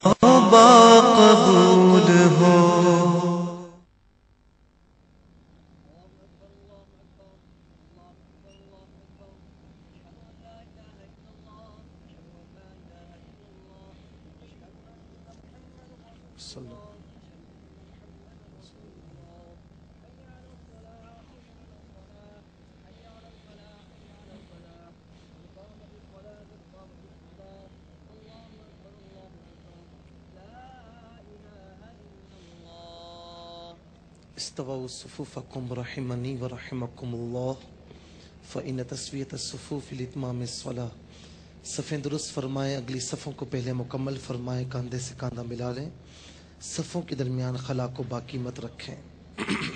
तौबा कबूल हो। इस्तवाउ सुफूफकुम रहिमनी व रहिमकुमुल्लाह फ़इन्न तस्वियत अस्सुफूफ़ लिइत्मामिस सलाह। सफ़ें दुरुस्त फरमाएं, अगली सफ़ों को पहले मुकम्मल फरमाएं, कंधे से कंधा मिला लें, सफ़ों के दरमियान खला को बाकी मत रखें।